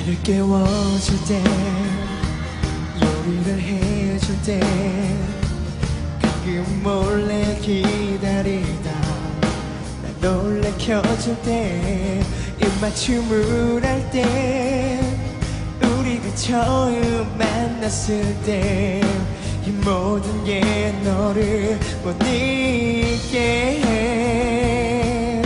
나를 깨워줄 때, 요리를 해줄 때, 가끔 몰래 기다리다 날 놀래켜줄 때, 입맞춤을 할 때, 우리가 처음 만났을 때, 이 모든 게 너를 못 잊게 해.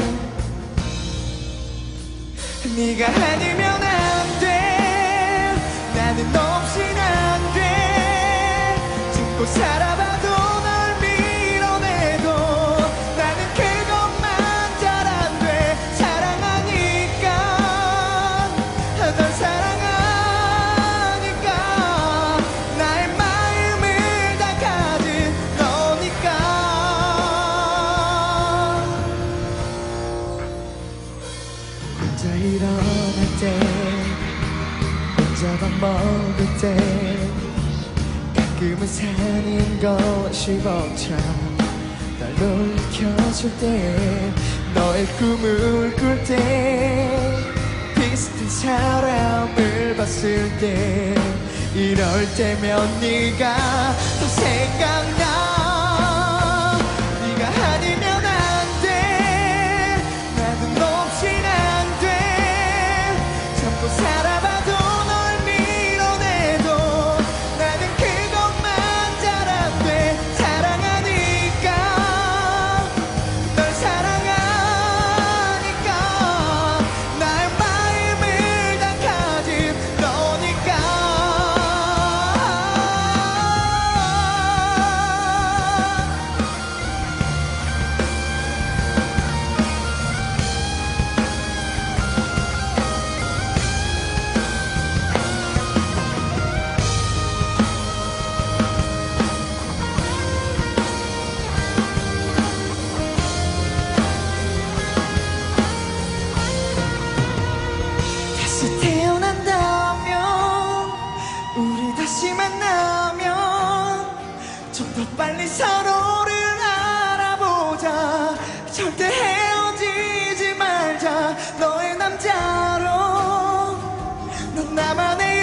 네가 아니면 안 돼, 나는 없인 안 돼. 참고 살아봐도 널 밀어내도 나는 그것만 잘 안 돼. 사랑하니까, 널 사랑하니까, 나의 마음을 다 가진 너니까. 혼자 일어날 때, 혼자 밥 먹을 때, 가끔은 사는 것이 벅차 날 놀래켜줄 때, 너의 꿈을 꿀 때, 비슷한 사람을 봤을 때, 이럴 때면 네가 더 생각나. 네가 아니면 안 돼, 나는 없인 안 돼. 참고 살아봐도 널 밀어내도 나는 그것만 잘 안 돼. 사랑하니까, 널 사랑하니까, 나의 마음을 다 가진 너니까. 다시 태어난다면, 우리 다시 만나면 좀 더 빨리 서로를 알아보자. 절대 헤어지지 말자. 너의 남자로, 넌 나만의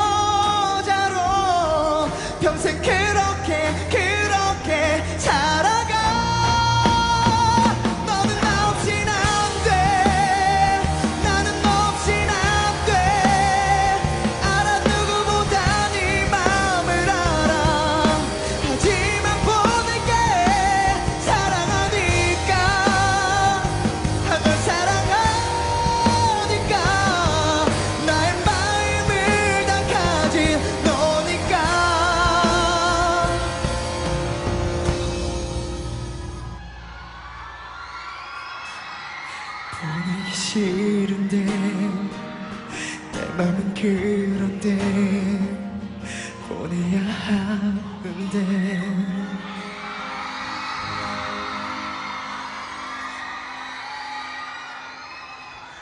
여자로 평생 그렇게 살아가. 너는 나 없인 안 돼, 나는 없인 안 돼. 알아, 누구보다 네 마음을 알아. 하지만 보낼게. 사랑하니까, 널 사랑하니까, 나의 마음을 다 가진 너니까. 보내기 싫은데 내 맘은